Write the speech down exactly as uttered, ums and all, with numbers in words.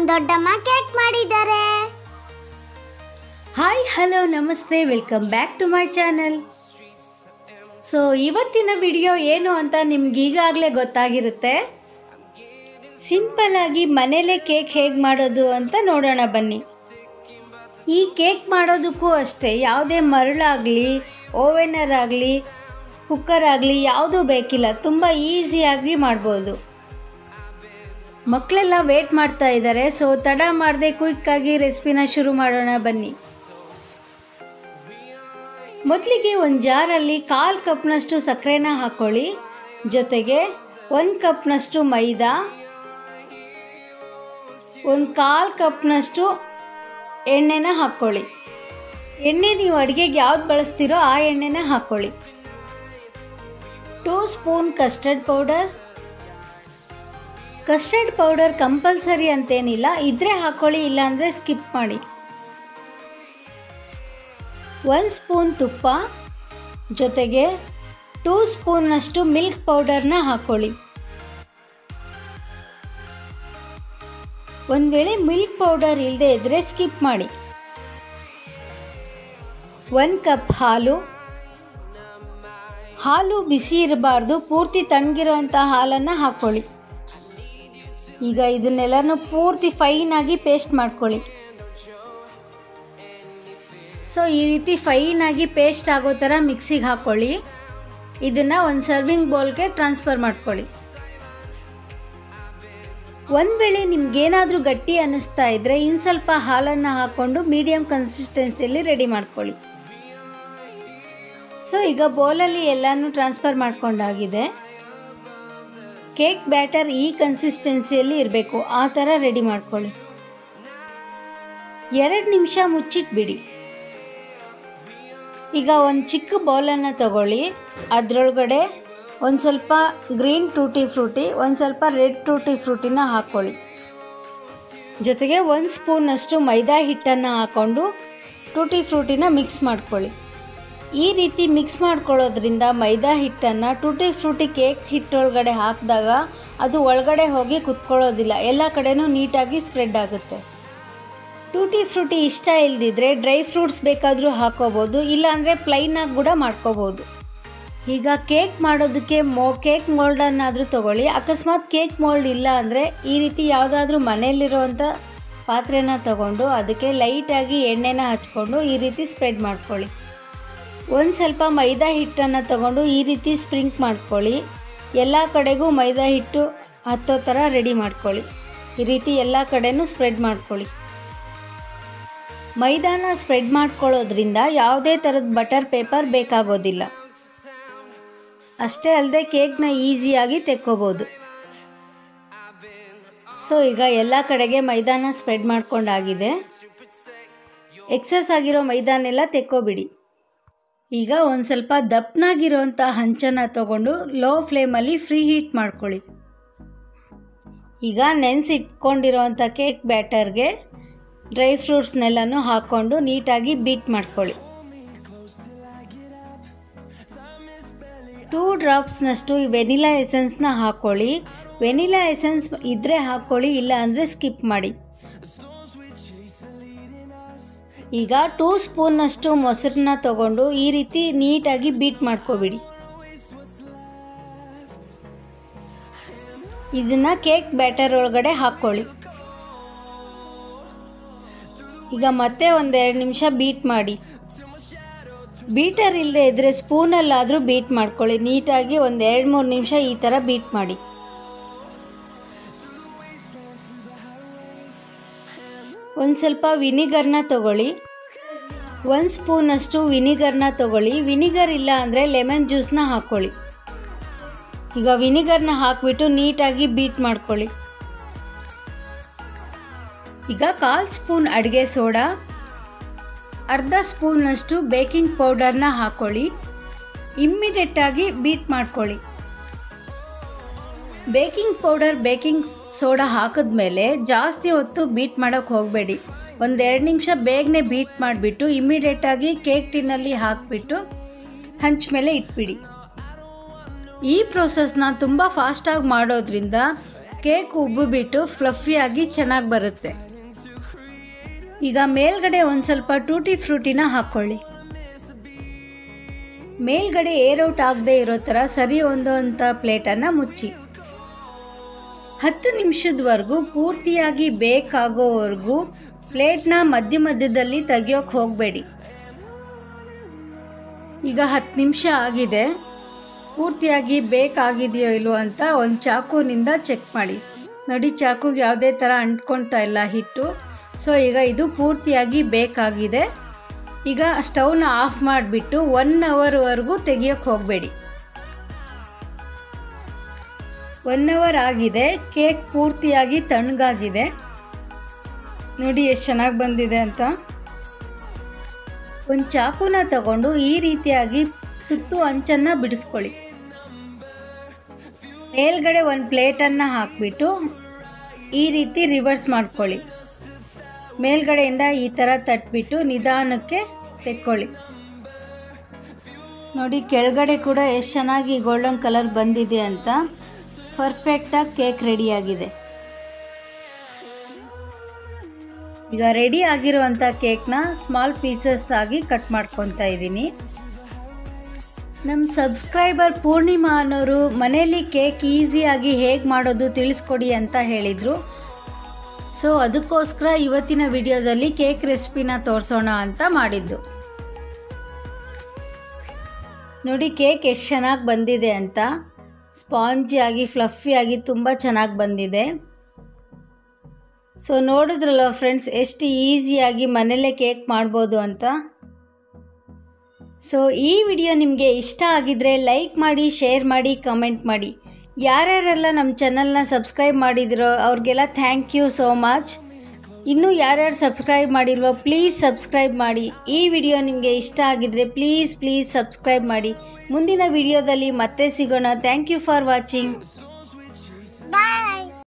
ದೊಡ್ಡಮ್ಮ ಕೇಕ್ ಮಾಡಿದ್ದಾರೆ. Hi hello ನಮಸ್ತೆ, welcome back to my channel. So ಇವತ್ತಿನ ವಿಡಿಯೋ ಏನು ಅಂತ ನಿಮ್ಗೆ ಈಗಾಗಲೇ ಗೊತ್ತಾಗಿರುತ್ತೆ. ಸಿಂಪಲ್ಲಾಗಿ ಮನೇಲೇ ಕೇಕ್ ಹೇಗೆ ಮಾಡೋದು ಅಂತ ನೋಡೋಣ ಬನ್ನಿ. ಈ ಕೇಕ್ ಮಾಡೋದಕ್ಕೂ ಅಷ್ಟೇ, ಯಾವುದೇ ಮರಳಾಗಲಿ ಓವೆನರ್ ಆಗಲಿ ಕುಕ್ಕರ್ ಆಗಲಿ ಯಾವುದೂ ಬೇಕಿಲ್ಲ, ತುಂಬ ಈಸಿಯಾಗಿ ಮಾಡ್ಬೋದು. ಮಕ್ಕಳೆಲ್ಲ ವೇಟ್ ಮಾಡ್ತಾ ಇದ್ದಾರೆ. ಸೊ ತಡ ಮಾಡದೆ ಕ್ವಿಕ್ಕಾಗಿ ರೆಸಿಪಿನ ಶುರು ಮಾಡೋಣ ಬನ್ನಿ. ಮೊದಲಿಗೆ ಒಂದು ಜಾರಲ್ಲಿ ಕಾಲು ಕಪ್ನಷ್ಟು ಸಕ್ಕರೆನ ಹಾಕ್ಕೊಳ್ಳಿ. ಜೊತೆಗೆ ಒಂದು ಕಪ್ನಷ್ಟು ಮೈದಾ, ಒಂದು ಕಾಲು ಕಪ್ನಷ್ಟು ಎಣ್ಣೆನ ಹಾಕ್ಕೊಳ್ಳಿ. ಎಣ್ಣೆ ನೀವು ಅಡುಗೆಗೆ ಯಾವ್ದು ಬಳಸ್ತೀರೋ ಆ ಎಣ್ಣೆನ ಹಾಕ್ಕೊಳ್ಳಿ. Two spoon custard powder. Custard powder compulsory ಅಂತೇನಿಲ್ಲ, ಇದ್ದರೆ ಹಾಕ್ಕೊಳ್ಳಿ, ಇಲ್ಲಾಂದರೆ ಸ್ಕಿಪ್ ಮಾಡಿ. ಒಂದು ಸ್ಪೂನ್ ತುಪ್ಪ, ಜೊತೆಗೆ ಟೂ ಸ್ಪೂನ್ನಷ್ಟು ಮಿಲ್ಕ್ ಪೌಡರ್ನ ಹಾಕ್ಕೊಳ್ಳಿ. ಒಂದು ವೇಳೆ ಮಿಲ್ಕ್ ಪೌಡರ್ ಇಲ್ಲದೆ ಇದ್ದರೆ ಸ್ಕಿಪ್ ಮಾಡಿ. ಒಂದು ಕಪ್ ಹಾಲು. ಹಾಲು ಬಿಸಿ ಇರಬಾರ್ದು, ಪೂರ್ತಿ ತಣ್ಣಗಿರೋಂಥ ಹಾಲನ್ನು ಹಾಕ್ಕೊಳ್ಳಿ. ಈಗ ಇದನ್ನೆಲ್ಲನೂ ಪೂರ್ತಿ ಫೈನಾಗಿ ಪೇಸ್ಟ್ ಮಾಡ್ಕೊಳ್ಳಿ. ಸೊ ಈ ರೀತಿ ಫೈನಾಗಿ ಪೇಸ್ಟ್ ಆಗೋ ಥರ ಮಿಕ್ಸಿಗೆ ಹಾಕ್ಕೊಳ್ಳಿ. ಇದನ್ನು ಒಂದು ಸರ್ವಿಂಗ್ ಬೌಲ್ಗೆ ಟ್ರಾನ್ಸ್ಫರ್ ಮಾಡ್ಕೊಳ್ಳಿ. ಒಂದು ವೇಳೆ ನಿಮ್ಗೇನಾದರೂ ಗಟ್ಟಿ ಅನ್ನಿಸ್ತಾ ಇದ್ದರೆ ಇನ್ನು ಸ್ವಲ್ಪ ಹಾಲನ್ನು ಹಾಕ್ಕೊಂಡು ಮೀಡಿಯಮ್ ಕನ್ಸಿಸ್ಟೆನ್ಸಿಯಲ್ಲಿ ರೆಡಿ ಮಾಡ್ಕೊಳ್ಳಿ. ಸೊ ಈಗ ಬೌಲಲ್ಲಿ ಎಲ್ಲನೂ ಟ್ರಾನ್ಸ್ಫರ್ ಮಾಡ್ಕೊಂಡಾಗಿದೆ. ಕೇಕ್ ಬ್ಯಾಟರ್ ಈ ಕನ್ಸಿಸ್ಟೆನ್ಸಿಯಲ್ಲಿ ಇರಬೇಕು, ಆ ಥರ ರೆಡಿ ಮಾಡ್ಕೊಳ್ಳಿ. ಎರಡು ನಿಮಿಷ ಮುಚ್ಚಿಟ್ಬಿಡಿ. ಈಗ ಒಂದು ಚಿಕ್ಕ ಬೌಲನ್ನು ತಗೊಳ್ಳಿ. ಅದರೊಳಗಡೆ ಒಂದು ಸ್ವಲ್ಪ ಗ್ರೀನ್ ಟೂಟಿ ಫ್ರೂಟಿ, ಒಂದು ಸ್ವಲ್ಪ ರೆಡ್ ಟೂಟಿ ಫ್ರೂಟಿನ ಹಾಕ್ಕೊಳ್ಳಿ. ಜೊತೆಗೆ ಒಂದು ಸ್ಪೂನಷ್ಟು ಮೈದಾ ಹಿಟ್ಟನ್ನು ಹಾಕ್ಕೊಂಡು ಟೂಟಿ ಫ್ರೂಟಿನ ಮಿಕ್ಸ್ ಮಾಡ್ಕೊಳ್ಳಿ. ಈ ರೀತಿ ಮಿಕ್ಸ್ ಮಾಡ್ಕೊಳ್ಳೋದ್ರಿಂದ ಮೈದಾ ಹಿಟ್ಟನ್ನು ಟೂಟಿ ಫ್ರೂಟಿ ಕೇಕ್ ಹಿಟ್ಟೊಳಗಡೆ ಹಾಕಿದಾಗ ಅದು ಒಳಗಡೆ ಹೋಗಿ ಕುತ್ಕೊಳ್ಳೋದಿಲ್ಲ, ಎಲ್ಲ ಕಡೆನೂ ನೀಟಾಗಿ ಸ್ಪ್ರೆಡ್ ಆಗುತ್ತೆ. ಟೂಟಿ ಫ್ರೂಟಿ ಇಷ್ಟ ಇಲ್ಲದಿದ್ದರೆ ಡ್ರೈ ಫ್ರೂಟ್ಸ್ ಬೇಕಾದರೂ ಹಾಕ್ಕೋಬೋದು, ಇಲ್ಲಾಂದರೆ ಪ್ಲೈನಾಗಿ ಕೂಡ ಮಾಡ್ಕೋಬೋದು. ಈಗ ಕೇಕ್ ಮಾಡೋದಕ್ಕೆ ಮೋ ಕೇಕ್ ಮೋಲ್ಡನ್ನಾದರೂ ತೊಗೊಳ್ಳಿ. ಅಕಸ್ಮಾತ್ ಕೇಕ್ ಮೋಲ್ಡ್ ಇಲ್ಲ ಅಂದರೆ ಈ ರೀತಿ ಯಾವುದಾದ್ರೂ ಮನೆಯಲ್ಲಿರೋವಂಥ ಪಾತ್ರೆನ ತಗೊಂಡು ಅದಕ್ಕೆ ಲೈಟಾಗಿ ಎಣ್ಣೆನ ಹಚ್ಕೊಂಡು ಈ ರೀತಿ ಸ್ಪ್ರೆಡ್ ಮಾಡ್ಕೊಳ್ಳಿ. ಒಂದು ಸ್ವಲ್ಪ ಮೈದಾ ಹಿಟ್ಟನ್ನು ತಗೊಂಡು ಈ ರೀತಿ ಸ್ಪ್ರಿಂಕ್ ಮಾಡ್ಕೊಳ್ಳಿ. ಎಲ್ಲ ಕಡೆಗೂ ಮೈದಾ ಹಿಟ್ಟು ಹತ್ತೋ ಥರ ರೆಡಿ ಮಾಡ್ಕೊಳ್ಳಿ. ಈ ರೀತಿ ಎಲ್ಲ ಕಡೆನೂ ಸ್ಪ್ರೆಡ್ ಮಾಡ್ಕೊಳ್ಳಿ. ಮೈದಾನ ಸ್ಪ್ರೆಡ್ ಮಾಡ್ಕೊಳ್ಳೋದ್ರಿಂದ ಯಾವುದೇ ಥರದ ಬಟರ್ ಪೇಪರ್ ಬೇಕಾಗೋದಿಲ್ಲ. ಅಷ್ಟೇ ಅಲ್ಲದೆ ಕೇಕ್ನ ಈಸಿಯಾಗಿ ತೆಕ್ಕೋಬೋದು. ಸೊ ಈಗ ಎಲ್ಲ ಕಡೆಗೆ ಮೈದಾನ ಸ್ಪ್ರೆಡ್ ಮಾಡ್ಕೊಂಡಾಗಿದೆ. ಎಕ್ಸಸ್ ಆಗಿರೋ ಮೈದಾನೆಲ್ಲ ತೆಕ್ಕೋಬಿಡಿ. ಈಗ ಒಂದು ಸ್ವಲ್ಪ ದಪ್ಪನಾಗಿರೋಂಥ ಹಂಚನ್ನು ತಗೊಂಡು ಲೋ ಫ್ಲೇಮಲ್ಲಿ ಫ್ರೀ ಹೀಟ್ ಮಾಡ್ಕೊಳ್ಳಿ. ಈಗ ನೆನೆಸಿಟ್ಕೊಂಡಿರೋಂಥ ಕೇಕ್ ಬ್ಯಾಟರ್ಗೆ ಡ್ರೈ ಫ್ರೂಟ್ಸ್ನೆಲ್ಲನೂ ಹಾಕ್ಕೊಂಡು ನೀಟಾಗಿ ಬೀಟ್ ಮಾಡ್ಕೊಳ್ಳಿ. ಟೂ ಡ್ರಾಪ್ಸ್ನಷ್ಟು ವೆನಿಲಾ ಎಸೆನ್ಸ್ನ ಹಾಕ್ಕೊಳ್ಳಿ. ವೆನಿಲಾ ಎಸೆನ್ಸ್ ಇದ್ದರೆ ಹಾಕ್ಕೊಳ್ಳಿ, ಇಲ್ಲ ಅಂದರೆ ಸ್ಕಿಪ್ ಮಾಡಿ. ಈಗ ಟೂ ಸ್ಪೂನ್ನಷ್ಟು ಮೊಸರನ್ನ ತಗೊಂಡು ಈ ರೀತಿ ನೀಟಾಗಿ ಬೀಟ್ ಮಾಡ್ಕೊಬಿಡಿ. ಇದನ್ನು ಕೇಕ್ ಬ್ಯಾಟರ್ ಒಳಗಡೆ ಹಾಕ್ಕೊಳ್ಳಿ. ಈಗ ಮತ್ತೆ ಒಂದೆರಡು ನಿಮಿಷ ಬೀಟ್ ಮಾಡಿ. ಬೀಟರ್ ಇಲ್ಲದೆ ಇದ್ದರೆ ಸ್ಪೂನಲ್ಲಾದರೂ ಬೀಟ್ ಮಾಡ್ಕೊಳ್ಳಿ. ನೀಟಾಗಿ ಒಂದು ಎರಡು ಮೂರು ನಿಮಿಷ ಈ ಥರ ಬೀಟ್ ಮಾಡಿ. ಒಂದು ಸ್ವಲ್ಪ ವಿನಿಗರ್ನ ತಗೊಳ್ಳಿ. ಒಂದು ಸ್ಪೂನಷ್ಟು ವಿನಿಗರ್ನ ತಗೊಳ್ಳಿ. ವಿನಿಗರ್ ಇಲ್ಲ ಅಂದರೆ ಲೆಮನ್ ಜ್ಯೂಸನ್ನ ಹಾಕ್ಕೊಳ್ಳಿ. ಈಗ ವಿನಿಗರ್ನ ಹಾಕಿಬಿಟ್ಟು ನೀಟಾಗಿ ಬೀಟ್ ಮಾಡ್ಕೊಳ್ಳಿ. ಈಗ ಕಾಲು ಸ್ಪೂನ್ ಅಡುಗೆ ಸೋಡಾ, ಅರ್ಧ ಸ್ಪೂನಷ್ಟು ಬೇಕಿಂಗ್ ಪೌಡರ್ನ ಹಾಕ್ಕೊಳ್ಳಿ. ಇಮ್ಮಿಡಿಯೇಟಾಗಿ ಬೀಟ್ ಮಾಡ್ಕೊಳ್ಳಿ. ಬೇಕಿಂಗ್ ಪೌಡರ್ ಬೇಕಿಂಗ್ ಸೋಡಾ ಹಾಕಿದ್ಮೇಲೆ ಜಾಸ್ತಿ ಹೊತ್ತು ಬೀಟ್ ಮಾಡೋಕ್ಕೆ ಹೋಗಬೇಡಿ. ಒಂದೆರಡು ನಿಮಿಷ ಬೇಗನೆ ಬೀಟ್ ಮಾಡಿಬಿಟ್ಟು ಇಮ್ಮಿಡಿಯೇಟಾಗಿ ಕೇಕ್ ಟಿನ್ನಲ್ಲಿ ಹಾಕಿಬಿಟ್ಟು ಹಂಚ ಮೇಲೆ ಇಟ್ಬಿಡಿ. ಈ ಪ್ರೋಸೆಸ್ನ ತುಂಬ ಫಾಸ್ಟಾಗಿ ಮಾಡೋದ್ರಿಂದ ಕೇಕ್ ಉಬ್ಬು ಬಿಟ್ಟು ಫ್ಲಫಿಯಾಗಿ ಚೆನ್ನಾಗಿ ಬರುತ್ತೆ. ಈಗ ಮೇಲ್ಗಡೆ ಒಂದು ಸ್ವಲ್ಪ ಟೂಟಿ ಫ್ರೂಟಿನ ಹಾಕ್ಕೊಳ್ಳಿ. ಮೇಲ್ಗಡೆ ಏರ್ ಔಟ್ ಆಗದೆ ಇರೋ ಥರ ಸರಿ ಹೊಂದೋಂಥ ಪ್ಲೇಟನ್ನು ಮುಚ್ಚಿ ಹತ್ತು ನಿಮಿಷದವರೆಗೂ ಪೂರ್ತಿಯಾಗಿ ಬೇಕಾಗೋವರೆಗೂ ಪ್ಲೇಟ್ನ ಮಧ್ಯ ಮಧ್ಯದಲ್ಲಿ ತೆಗಿಯೋಕೆ ಹೋಗಬೇಡಿ. ಈಗ ಹತ್ತು ನಿಮಿಷ ಆಗಿದೆ. ಪೂರ್ತಿಯಾಗಿ ಬೇಕಾಗಿದೆಯೋ ಇಲ್ವೋ ಅಂತ ಒಂದು ಚಾಕುನಿಂದ ಚೆಕ್ ಮಾಡಿ. ನೋಡಿ, ಚಾಕುಗೆ ಯಾವುದೇ ಥರ ಅಂಟ್ಕೊಳ್ತಾ ಇಲ್ಲ ಹಿಟ್ಟು. ಸೊ ಈಗ ಇದು ಪೂರ್ತಿಯಾಗಿ ಬೇಕಾಗಿದೆ. ಈಗ ಸ್ಟವ್ನ ಆಫ್ ಮಾಡಿಬಿಟ್ಟು ಒನ್ ಅವರ್ವರೆಗೂ ತೆಗಿಯೋಕ್ಕೆ ಹೋಗಬೇಡಿ. ಒನ್ ಅವರ್ ಆಗಿದೆ. ಕೇಕ್ ಪೂರ್ತಿಯಾಗಿ ತಣ್ಣಗಾಗಿದೆ. ನೋಡಿ ಎಷ್ಟು ಚೆನ್ನಾಗಿ ಬಂದಿದೆ ಅಂತ. ಒಂದು ಚಾಕುನ ತಗೊಂಡು ಈ ರೀತಿಯಾಗಿ ಸುತ್ತು ಅಂಚನ್ನು ಬಿಡಿಸ್ಕೊಳ್ಳಿ. ಮೇಲ್ಗಡೆ ಒಂದು ಪ್ಲೇಟನ್ನು ಹಾಕಿಬಿಟ್ಟು ಈ ರೀತಿ ರಿವರ್ಸ್ ಮಾಡ್ಕೊಳ್ಳಿ. ಮೇಲ್ಗಡೆಯಿಂದ ಈ ಥರ ತಟ್ಬಿಟ್ಟು ನಿಧಾನಕ್ಕೆ ತೆಕ್ಕೊಳ್ಳಿ. ನೋಡಿ, ಕೆಳಗಡೆ ಕೂಡ ಎಷ್ಟು ಚೆನ್ನಾಗಿ ಗೋಲ್ಡನ್ ಕಲರ್ ಬಂದಿದೆ ಅಂತ. ಪರ್ಫೆಕ್ಟಾಗಿ ಕೇಕ್ ರೆಡಿಯಾಗಿದೆ. ಈಗ ರೆಡಿ ಆಗಿರುವಂಥ ಕೇಕ್ನ ಸ್ಮಾಲ್ ಪೀಸಸ್ ಆಗಿ ಕಟ್ ಮಾಡ್ಕೊತಾ ಇದ್ದೀನಿ. ನಮ್ಮ ಸಬ್ಸ್ಕ್ರೈಬರ್ ಪೂರ್ಣಿಮಾ ಅನ್ನೋರು ಮನೆಯಲ್ಲಿ ಕೇಕ್ ಈಸಿಯಾಗಿ ಹೇಗೆ ಮಾಡೋದು ತಿಳಿಸ್ಕೊಡಿ ಅಂತ ಹೇಳಿದರು. ಸೊ ಅದಕ್ಕೋಸ್ಕರ ಇವತ್ತಿನ ವಿಡಿಯೋದಲ್ಲಿ ಕೇಕ್ ರೆಸಿಪಿನ ತೋರಿಸೋಣ ಅಂತ ಮಾಡಿದ್ದು. ನೋಡಿ, ಕೇಕ್ ಎಷ್ಟು ಚೆನ್ನಾಗಿ ಬಂದಿದೆ ಅಂತ. ಸ್ಪಾಂಜಿಯಾಗಿ ಫ್ಲಫಿಯಾಗಿ ತುಂಬ ಚೆನ್ನಾಗಿ ಬಂದಿದೆ. ಸೊ ನೋಡಿದ್ರಲ್ಲ ಫ್ರೆಂಡ್ಸ್, ಎಷ್ಟು ಈಸಿಯಾಗಿ ಮನೆಯಲ್ಲೇ ಕೇಕ್ ಮಾಡ್ಬೋದು ಅಂತ. ಸೊ ಈ ವಿಡಿಯೋ ನಿಮಗೆ ಇಷ್ಟ ಆಗಿದ್ರೆ ಲೈಕ್ ಮಾಡಿ, ಶೇರ್ ಮಾಡಿ, ಕಮೆಂಟ್ ಮಾಡಿ. ಯಾರ್ಯಾರೆಲ್ಲ ನಮ್ಮ ಚಾನಲ್ನ ಸಬ್ಸ್ಕ್ರೈಬ್ ಮಾಡಿದಿರೋ ಅವ್ರಿಗೆಲ್ಲ ಥ್ಯಾಂಕ್ ಯು ಸೋ ಮಚ್. ಇನ್ನೂ ಯಾರ್ಯಾರು ಸಬ್ಸ್ಕ್ರೈಬ್ ಮಾಡಿಲ್ವೋ ಪ್ಲೀಸ್ ಸಬ್ಸ್ಕ್ರೈಬ್ ಮಾಡಿ. ಈ ವಿಡಿಯೋ ನಿಮಗೆ ಇಷ್ಟ ಆಗಿದ್ರೆ ಪ್ಲೀಸ್ ಪ್ಲೀಸ್ ಸಬ್ಸ್ಕ್ರೈಬ್ ಮಾಡಿ. ಮುಂದಿನ ವಿಡಿಯೋದಲ್ಲಿ ಮತ್ತೆ ಸಿಗೋಣ. Thank you for watching.